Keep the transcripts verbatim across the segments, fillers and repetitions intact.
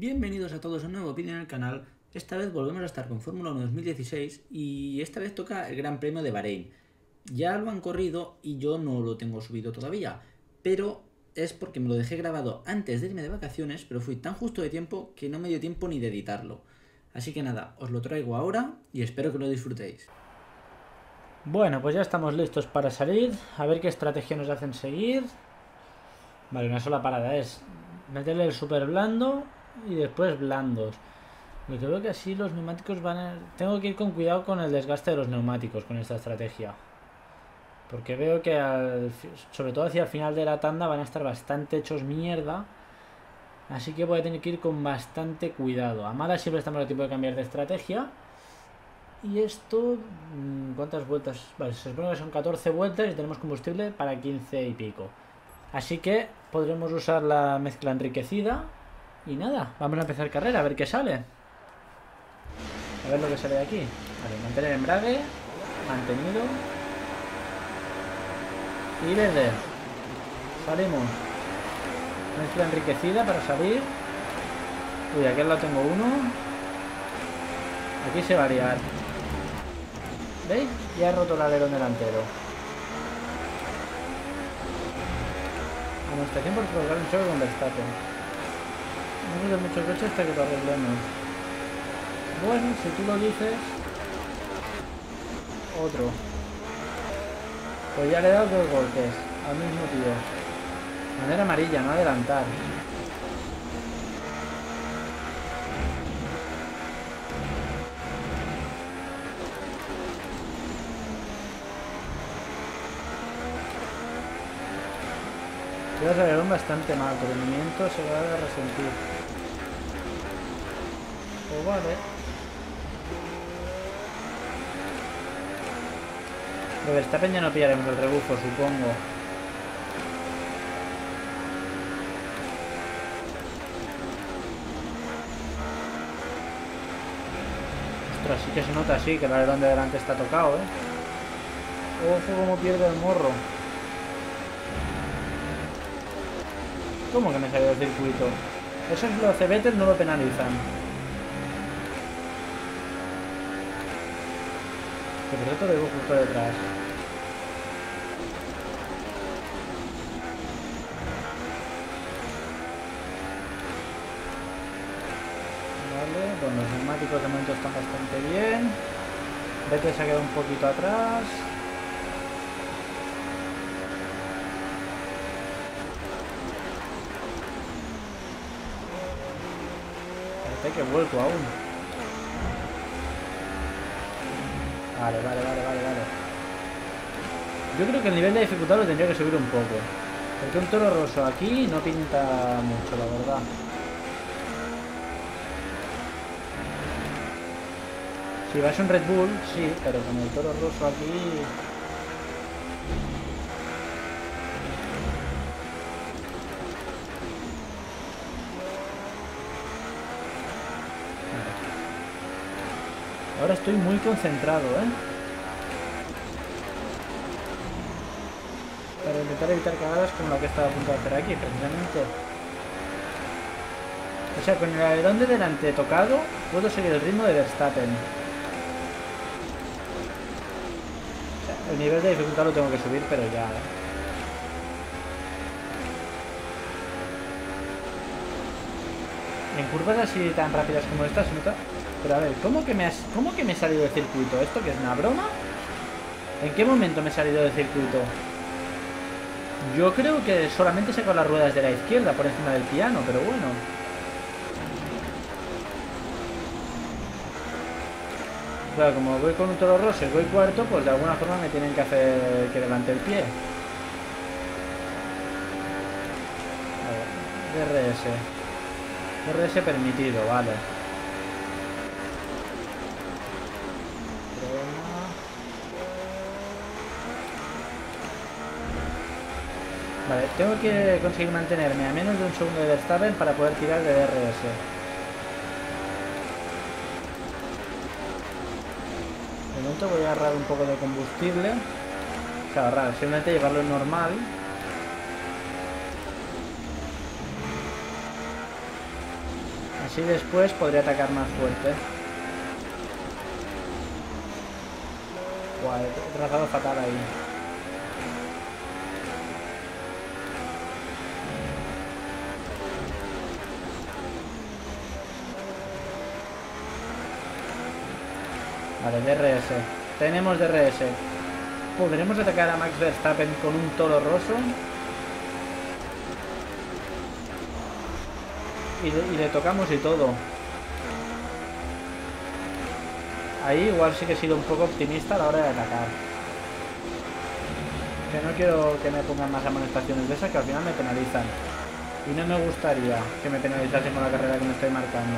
Bienvenidos a todos a un nuevo vídeo en el canal. Esta vez volvemos a estar con Fórmula uno dos mil dieciséis y esta vez toca el Gran Premio de Bahrein. Ya lo han corrido y yo no lo tengo subido todavía, pero es porque me lo dejé grabado antes de irme de vacaciones, pero fui tan justo de tiempo que no me dio tiempo ni de editarlo. Así que nada, os lo traigo ahora y espero que lo disfrutéis. Bueno, pues ya estamos listos para salir. A ver qué estrategia nos hacen seguir. Vale, una sola parada es meterle el super blando y después blandos. Lo que veo que así los neumáticos van a... Tengo que ir con cuidado con el desgaste de los neumáticos con esta estrategia. Porque veo que al... sobre todo hacia el final de la tanda van a estar bastante hechos mierda. Así que voy a tener que ir con bastante cuidado. A malas siempre estamos a tiempo de cambiar de estrategia. Y esto... ¿Cuántas vueltas? Vale, se supone que son catorce vueltas y tenemos combustible para quince y pico. Así que podremos usar la mezcla enriquecida. Y nada, vamos a empezar carrera, a ver qué sale. A ver lo que sale de aquí. Vale, mantener embrague. Mantenido. Y verde. Salimos. Mezcla enriquecida para salir. Uy, aquí al lado tengo uno. Aquí se va a liar. ¿Veis? Ya he roto el alerón delantero. Amonestación por provocar un choque con Verstappen. No me da mucho coche hasta que lo arreglemos. Bueno, si tú lo dices. Otro. Pues ya le he dado dos golpes al mismo tío. Manera amarilla, no adelantar. Voy a salir bastante mal, pero el movimiento se va a resentir. Pues vale. Lo de Verstappen ya no pillaremos el rebufo, supongo. Ostras, sí que se nota así, que el alerón de delante está tocado, eh. Ojo como pierde el morro. ¿Cómo que me salió del circuito? Eso es lo hace Vettel, no lo penalizan. Que por cierto lo digo justo detrás. Vale, bueno, los neumáticos de momento están bastante bien. Vettel se ha quedado un poquito atrás. Que vuelco aún. Vale, vale, vale, vale, vale. Yo creo que el nivel de dificultad lo tendría que subir un poco. Porque un Toro Rosso aquí no pinta mucho, la verdad. Si vas a un Red Bull, sí, pero con el Toro Rosso aquí... Ahora estoy muy concentrado, ¿eh? Para intentar evitar cagadas como la que estaba a punto de hacer aquí, precisamente. O sea, con el alerón de delante tocado, puedo seguir el ritmo de Verstappen. O sea, el nivel de dificultad lo tengo que subir, pero ya, ¿eh? En curvas así tan rápidas como esta se nota... Pero a ver, ¿cómo que, me has, ¿cómo que me he salido del circuito? ¿Esto que es una broma? ¿En qué momento me he salido del circuito? Yo creo que solamente saco las ruedas de la izquierda por encima del piano, pero bueno. Claro, como voy con un Toro Rosso y voy cuarto, pues de alguna forma me tienen que hacer que levante el pie. A ver, D R S. D R S permitido, vale. Vale, tengo que conseguir mantenerme a menos de un segundo de Verstappen para poder tirar de D R S. De momento voy a ahorrar un poco de combustible. O sea, ahorrar, simplemente llevarlo en normal. Así después podría atacar más fuerte. Guau, he trazado fatal ahí. Vale, D R S. Tenemos D R S. ¿Podremos atacar a Max Verstappen con un Toro Rosso? Y le, y le tocamos y todo. Ahí igual sí que he sido un poco optimista a la hora de atacar. Que no quiero que me pongan más amonestaciones de esas que al final me penalizan. Y no me gustaría que me penalizasen con la carrera que me estoy marcando.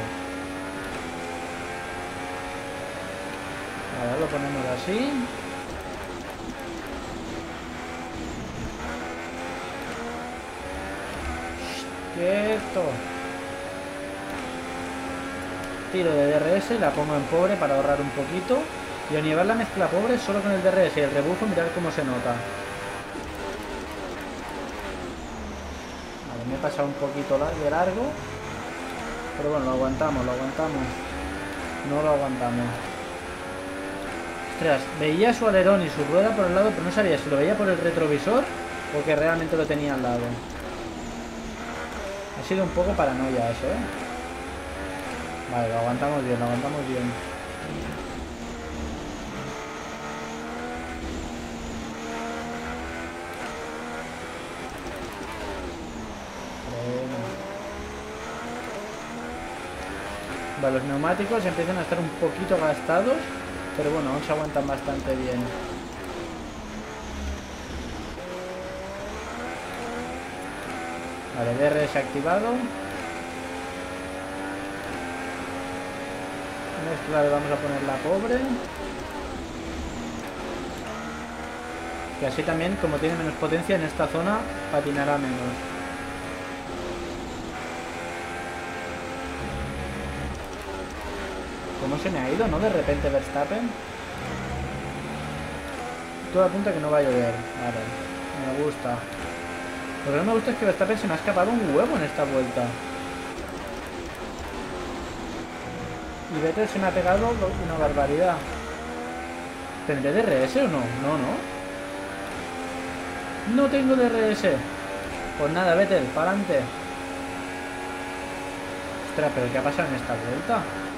Ahora lo ponemos así. Quieto. Tiro de D R S, la pongo en pobre para ahorrar un poquito. Y al llevar la mezcla pobre solo con el D R S y el rebufo, mirad cómo se nota. Vale, me he pasado un poquito de largo. Pero bueno, lo aguantamos, lo aguantamos. No lo aguantamos. Ostras, veía su alerón y su rueda por el lado, pero no sabía si lo veía por el retrovisor o que realmente lo tenía al lado. Ha sido un poco paranoia eso, ¿eh? Vale, lo aguantamos bien, lo aguantamos bien. Bueno. Vale, los neumáticos empiezan a estar un poquito gastados, pero bueno, aún se aguantan bastante bien. Vale, D R S activado. Mezcla le vamos a poner la pobre. Que así también, como tiene menos potencia en esta zona, patinará menos. ¿Cómo se me ha ido, no? De repente Verstappen. Todo apunta que no va a llover. Vale, me gusta. Lo que no me gusta es que Verstappen se me ha escapado un huevo en esta vuelta. Y Vettel se me ha pegado una barbaridad. ¿Tendré D R S o no? No, no. No tengo D R S. Pues nada, Vettel, para adelante. Ostras, pero ¿qué ha pasado en esta vuelta?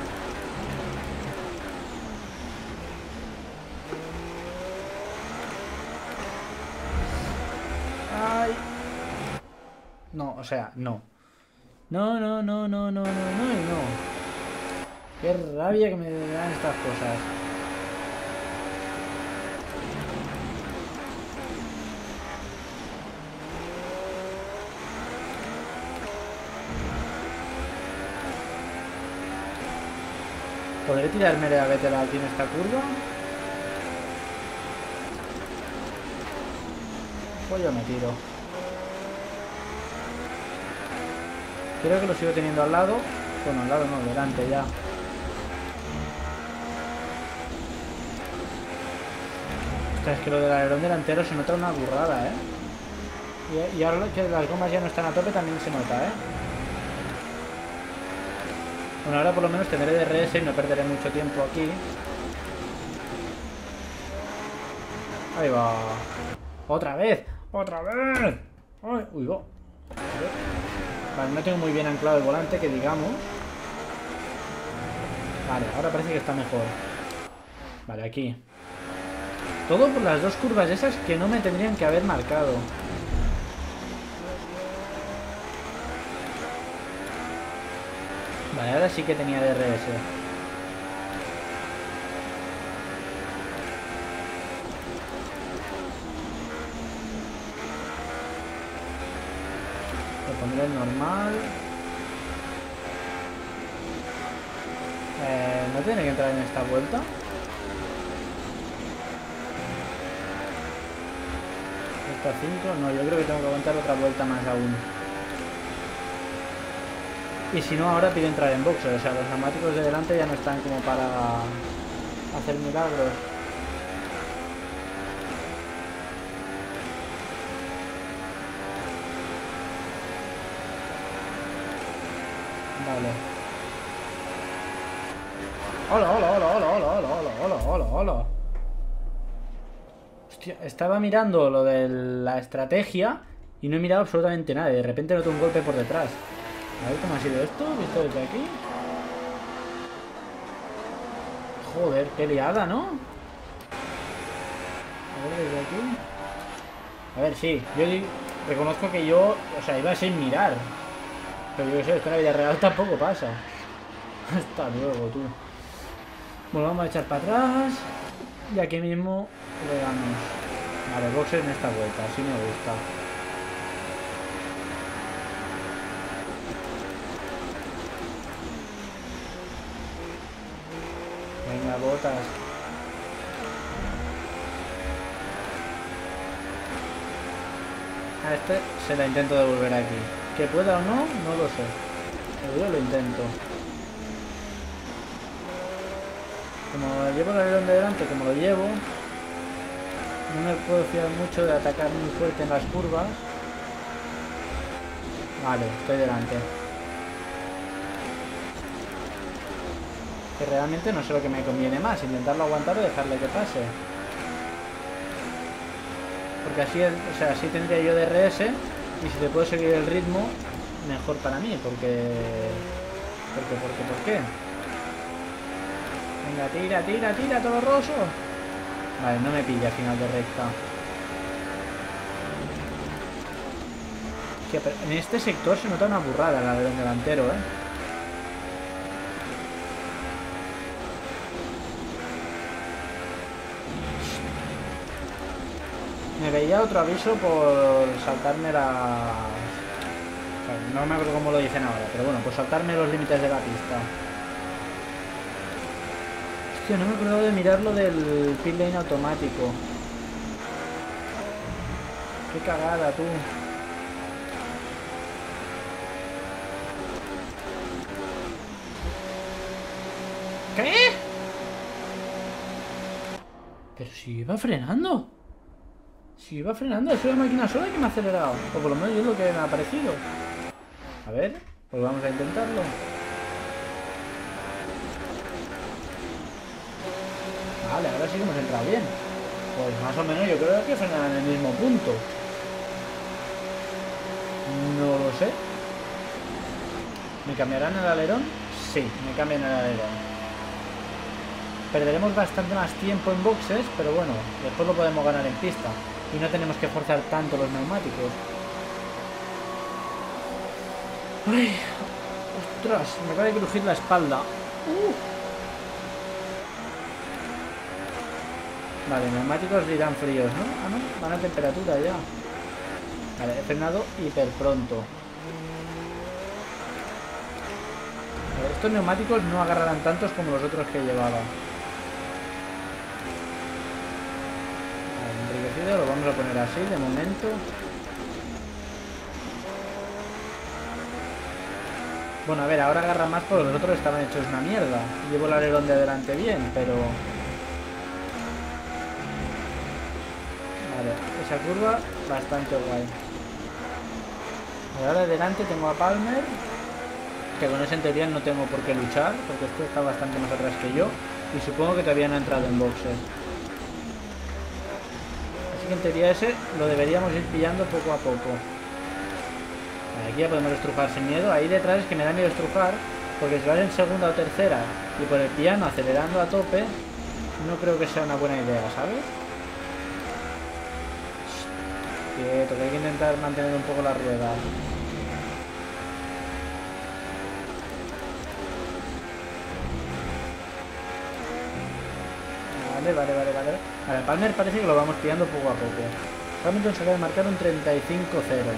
Ay. No, o sea, no. No, no, no, no, no, no, no y no. Qué rabia que me dan estas cosas. ¿Podré tirarme a Vettel aquí en esta curva? Pues yo me tiro. Creo que lo sigo teniendo al lado. Bueno, al lado no, delante ya. Es que lo del alerón delantero se nota una burrada, ¿eh? Y, y ahora que las gomas ya no están a tope también se nota, ¿eh? Bueno, ahora por lo menos tendré D R S y no perderé mucho tiempo aquí. Ahí va. ¡Otra vez! ¡Otra vez! ¡Ay! ¡Uy, va! Vale, no tengo muy bien anclado el volante, que digamos. Vale, ahora parece que está mejor. Vale, aquí. Todo por las dos curvas esas que no me tendrían que haber marcado. Vale, ahora sí que tenía D R S. Lo pondré en normal. Eh, ¿No tiene que entrar en esta vuelta? cinco, no, yo creo que tengo que aguantar otra vuelta más aún. Y si no, ahora pido entrar en boxes. O sea, los neumáticos de delante ya no están como para hacer milagros. Vale. Hola, hola, hola, hola, hola, hola, hola, hola, hola, hola. Hostia, estaba mirando lo de la estrategia y no he mirado absolutamente nada. De repente noto un golpe por detrás. A ver cómo ha sido esto, visto desde aquí. Joder, qué liada, ¿no? A ver desde aquí. A ver, sí, yo reconozco que yo, o sea, iba sin mirar. Pero yo qué sé, esto en la vida real tampoco pasa. Hasta luego, tú. Bueno, vamos a echar para atrás. Y aquí mismo le damos. Vale, boxes en esta vuelta, así me gusta. Venga, botas. A este se la intento devolver aquí. Que pueda o no, no lo sé. Pero yo lo intento. Como llevo el alerón de delante, como lo llevo, no me puedo fiar mucho de atacar muy fuerte en las curvas. Vale, estoy delante. Que realmente no sé lo que me conviene más, intentarlo aguantar o dejarle que pase. Porque así, o sea, así tendría yo D R S y si te puedo seguir el ritmo, mejor para mí, porque... ¿Por qué? ¿Por qué? ¿Por qué? Venga, tira, tira, tira, todo roso. Vale, no me pilla final de recta. Hostia, pero en este sector se nota una burrada el alerón delantero, ¿eh? Me veía otro aviso por saltarme la... O sea, no me acuerdo cómo lo dicen ahora, pero bueno, por saltarme los límites de la pista. Hostia, no me he acordado de mirar lo del pit lane automático. Qué cagada, tú. ¿Qué? Pero si iba frenando. Si iba frenando, es una máquina sola que me ha acelerado. O por lo menos es lo que me ha parecido. A ver, pues vamos a intentarlo. Vale, ahora sí que hemos entrado bien. Pues más o menos yo creo que frenan en el mismo punto. No lo sé. ¿Me cambiarán el alerón? Sí, me cambian el alerón. Perderemos bastante más tiempo en boxes, pero bueno, después lo podemos ganar en pista. Y no tenemos que forzar tanto los neumáticos. ¡Ay! ¡Ostras! Me acaba de crujir la espalda. ¡Uh! Vale, neumáticos irán fríos, ¿no? Ah, no, van a temperatura ya. Vale, he frenado hiper pronto. Vale, estos neumáticos no agarrarán tantos como los otros que llevaba. Vale, enriquecido, lo vamos a poner así de momento. Bueno, a ver, ahora agarra más porque los otros estaban hechos una mierda. Llevo el alerón de adelante bien, pero... Vale, esa curva bastante guay. Ahora de delante tengo a Palmer, que con ese en teoría no tengo por qué luchar, porque esto está bastante más atrás que yo, y supongo que todavía no ha entrado en boxes. Así que en teoría ese lo deberíamos ir pillando poco a poco. Vale, aquí ya podemos estrujar sin miedo. Ahí detrás es que me da miedo estrujar, porque si vas en segunda o tercera y por el piano acelerando a tope, no creo que sea una buena idea, ¿sabes? Quieto, que hay que intentar mantener un poco la rueda. Vale, vale, vale, vale. Vale, Palmer parece que lo vamos pillando poco a poco. Hamilton se acaba de marcar un treinta y cinco cero.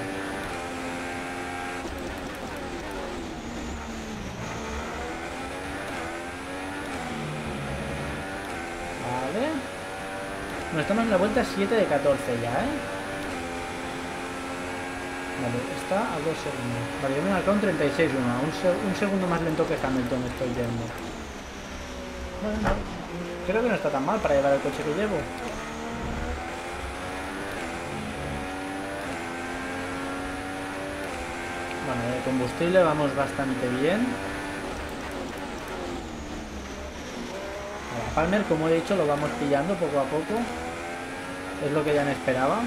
Vale. Bueno, estamos en la vuelta siete de catorce ya, ¿eh? Vale, está a dos segundos. Vale, yo me he marcado un treinta y seis uno. Un, se un segundo más lento que Hamilton estoy yendo. Bueno, no. Creo que no está tan mal para llevar el coche que llevo. Bueno, de combustible vamos bastante bien. Palmer, como he dicho, lo vamos pillando poco a poco. Es lo que ya me esperaba.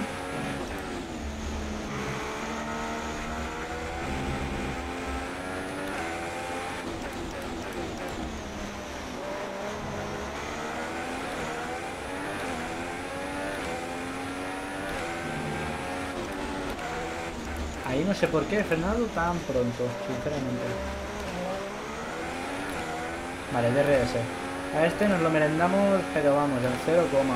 Ahí no sé por qué he frenado tan pronto, sinceramente. Vale, D R S. A este nos lo merendamos, pero vamos, en cero coma.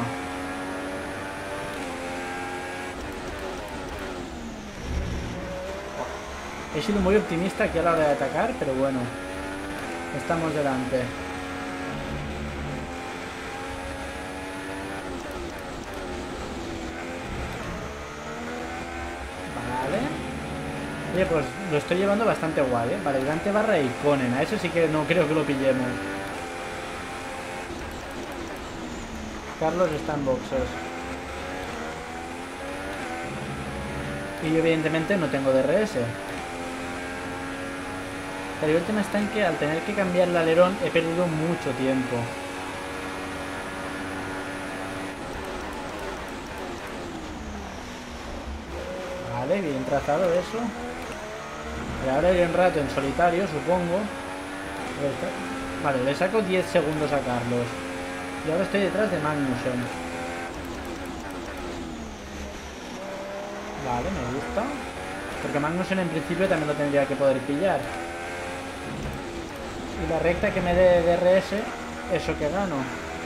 He sido muy optimista aquí a la hora de atacar, pero bueno, estamos delante. Vale. Oye, pues lo estoy llevando bastante guay, ¿eh? Vale, delante barra y Conen. A eso sí que no creo que lo pillemos. Carlos está en boxes. Y yo evidentemente no tengo D R S. Pero el tema está en que al tener que cambiar el alerón he perdido mucho tiempo. Vale, bien trazado eso. Y ahora iré un rato en solitario, supongo. Vale, le saco diez segundos a Carlos. Y ahora estoy detrás de Magnussen. Vale, me gusta. Porque Magnussen en principio también lo tendría que poder pillar. Y la recta que me dé D R S, eso que gano.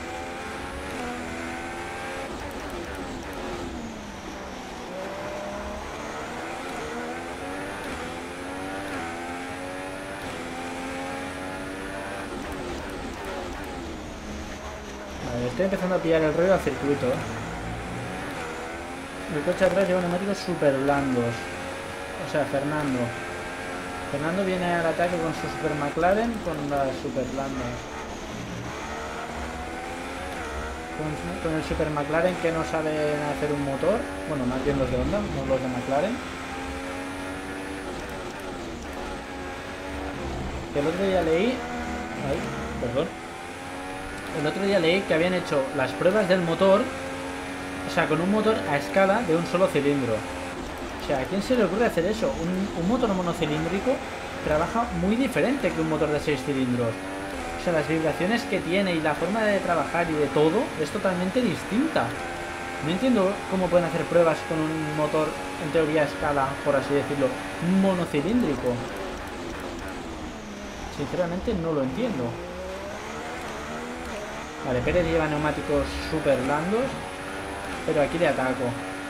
Vale, estoy empezando a pillar el rollo al circuito. El coche atrás lleva neumáticos super blandos. O sea, Fernando. Fernando viene al ataque con su Super McLaren con las super blandas. Con, con el Super McLaren que no saben hacer un motor. Bueno, más bien los de Honda, no los de McLaren. El otro día leí... Ay, perdón. El otro día leí que habían hecho las pruebas del motor, o sea, con un motor a escala de un solo cilindro. O sea, ¿a quién se le ocurre hacer eso? Un, un motor monocilíndrico trabaja muy diferente que un motor de seis cilindros. O sea, las vibraciones que tiene y la forma de trabajar y de todo es totalmente distinta. No entiendo cómo pueden hacer pruebas con un motor, en teoría a escala, por así decirlo, monocilíndrico. Sinceramente no lo entiendo. Vale, Pérez lleva neumáticos súper blandos, pero aquí le ataco.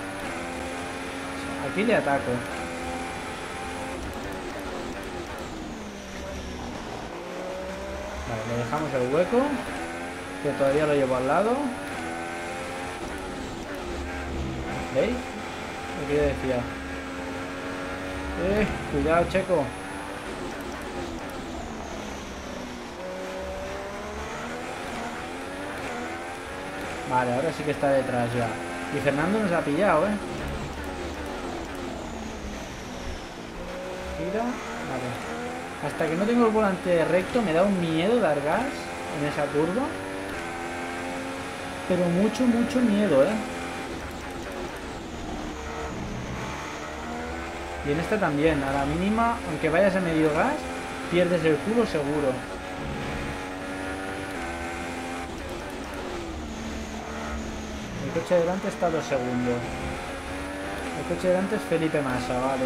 Aquí le ataco. Vale, le dejamos el hueco, que todavía lo llevo al lado. ¿Veis? Lo que yo decía. Eh, cuidado, Checo. Vale, ahora sí que está detrás ya. Y Fernando nos ha pillado, ¿eh? Gira. Vale. Hasta que no tengo el volante recto me da un miedo dar gas en esa curva. Pero mucho, mucho miedo, ¿eh? Y en esta también. A la mínima, aunque vayas a medio gas, pierdes el culo seguro. El coche de delante está a dos segundos. El coche de delante es Felipe Massa, vale.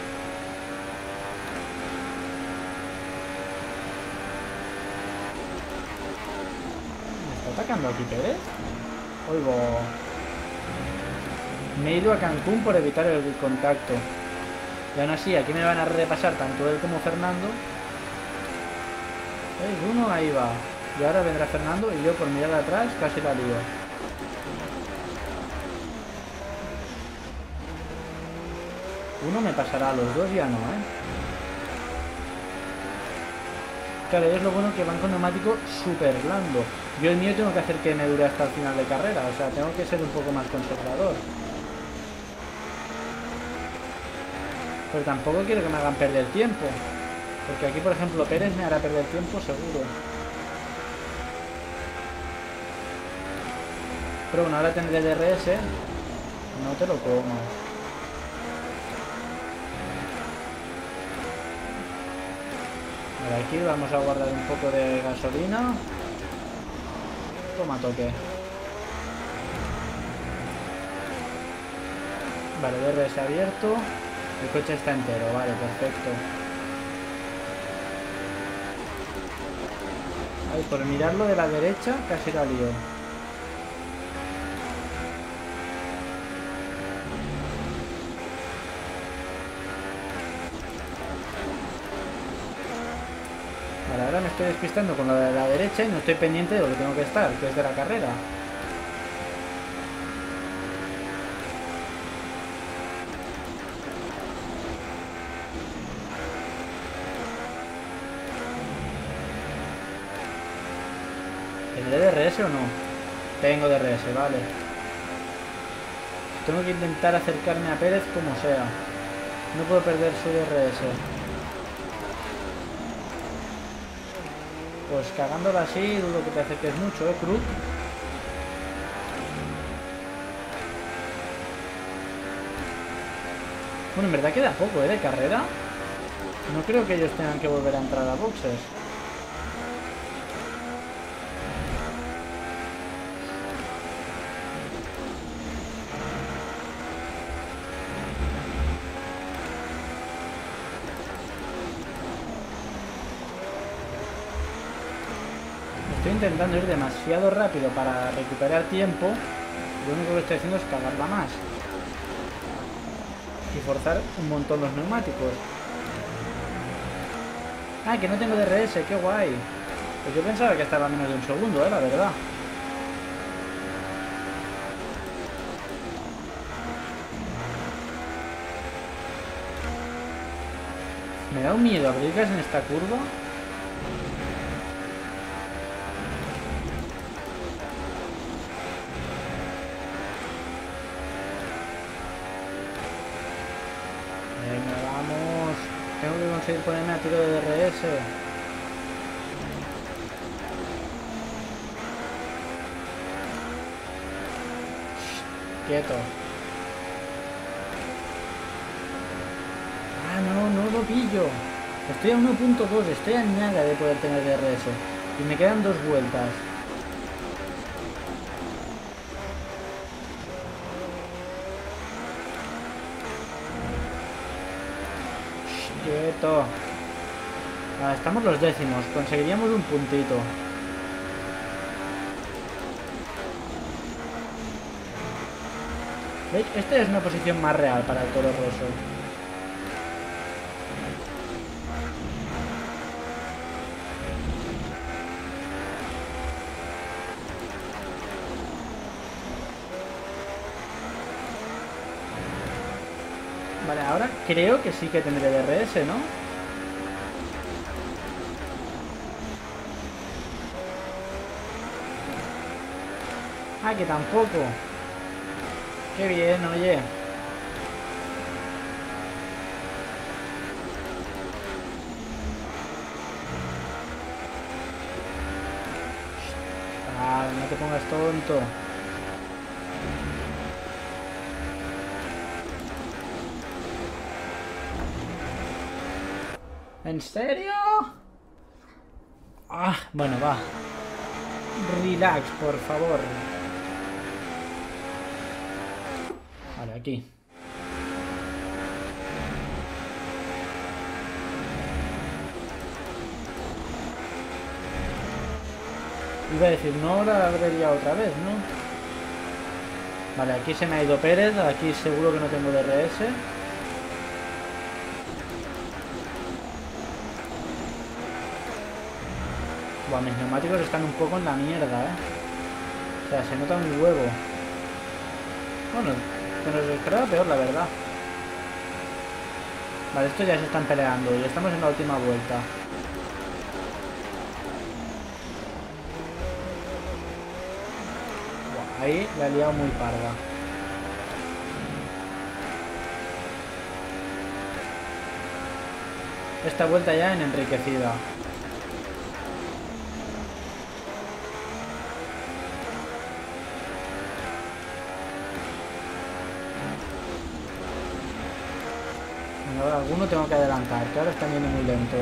¿Me está atacando aquí Pérez? Oigo. Me he ido a Cancún por evitar el contacto. Y aún así, aquí me van a repasar tanto él como Fernando. ¿Veis? Uno ahí va. Y ahora vendrá Fernando y yo por mirar atrás casi la lío. Uno me pasará, los dos ya no, ¿eh? Claro, es lo bueno que van con neumático súper blando. Yo el mío tengo que hacer que me dure hasta el final de carrera, o sea, tengo que ser un poco más conservador. Pero tampoco quiero que me hagan perder tiempo. Porque aquí, por ejemplo, Pérez me hará perder tiempo seguro. Pero bueno, ahora tendré D R S. No te lo comas. Vale, aquí vamos a guardar un poco de gasolina. Toma toque. Vale, D R S abierto. El coche está entero, vale, perfecto. Ay, por mirarlo de la derecha casi la lío. Vale, ahora me estoy despistando con lo de la derecha y no estoy pendiente de lo que tengo que estar, que es de la carrera. ¿Tendré D R S o no? Tengo D R S, vale. Tengo que intentar acercarme a Pérez como sea. No puedo perder su D R S. Pues cagándola así, dudo que te acerques mucho, ¿eh, Cruz? Bueno, en verdad queda poco, ¿eh? De carrera. No creo que ellos tengan que volver a entrar a boxes. Estoy intentando ir demasiado rápido para recuperar tiempo. Lo único que estoy haciendo es cagarla más. Y forzar un montón los neumáticos. Ah, que no tengo D R S, qué guay. Pues yo pensaba que estaba a menos de un segundo, eh, la verdad. Me da un miedo abrir gas en esta curva. Venga, vamos. Tengo que conseguir ponerme a tiro de D R S. Shh, quieto. Ah, no, no lo pillo. Estoy a uno punto dos, estoy a nada de poder tener D R S. Y me quedan dos vueltas. Shh, quieto. Ah, estamos los décimos, conseguiríamos un puntito. ¿Veis? Esta es una posición más real para el Toro Rosso. Vale, ahora creo que sí que tendré D R S, ¿no? Ah, que tampoco. Qué bien, oye. Ah, no te pongas tonto. ¿En serio? Ah, bueno, va. Relax, por favor. Vale, aquí. Iba a decir, no la habría otra vez, ¿no? Vale, aquí se me ha ido Pérez. Aquí seguro que no tengo D R S. Buah, mis neumáticos están un poco en la mierda, ¿eh? O sea, se nota un huevo. Bueno, que nos esperaba peor, la verdad. Vale, estos ya se están peleando y estamos en la última vuelta. Buah, ahí la he liado muy parda. Esta vuelta ya en enriquecida. alguno tengo que adelantar, que ahora están yendo muy lento.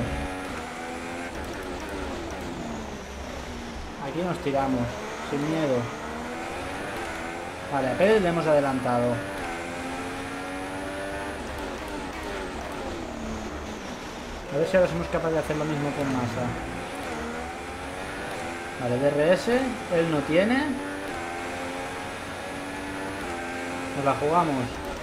Aquí nos tiramos, sin miedo. Vale, a Pérez le hemos adelantado. A ver si ahora somos capaces de hacer lo mismo con Massa. Vale, D R S, él no tiene. Nos la jugamos.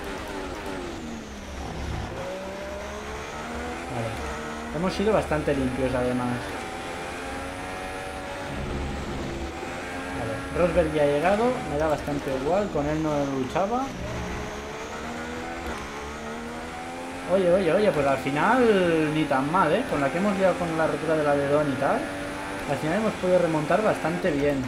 Vale. Hemos sido bastante limpios además. Vale. Rosberg ya ha llegado. Me da bastante igual. Con él no luchaba. Oye, oye, oye. Pues al final ni tan mal, ¿eh? Con la que hemos liado con la rotura del alerón y tal. Al final hemos podido remontar bastante bien.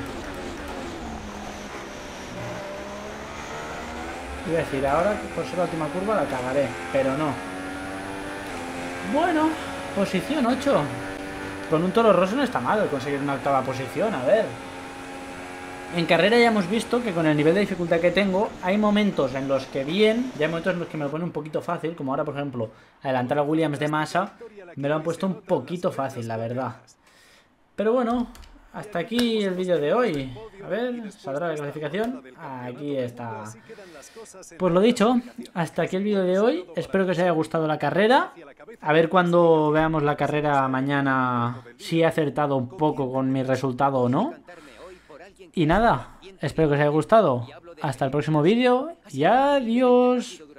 Iba a decir, ahora por ser la última curva la cagaré, pero no. Bueno, posición ocho. Con un Toro Rosso no está mal conseguir una octava posición, a ver. En carrera ya hemos visto que con el nivel de dificultad que tengo, hay momentos en los que bien, ya hay momentos en los que me lo pone un poquito fácil, como ahora por ejemplo, adelantar a Williams de Massa, me lo han puesto un poquito fácil, la verdad. Pero bueno, hasta aquí el vídeo de hoy. A ver, ¿saldrá la clasificación? Aquí está. Pues lo dicho, hasta aquí el vídeo de hoy. Espero que os haya gustado la carrera. A ver cuando veamos la carrera mañana si he acertado un poco con mi resultado o no. Y nada, espero que os haya gustado. Hasta el próximo vídeo y adiós.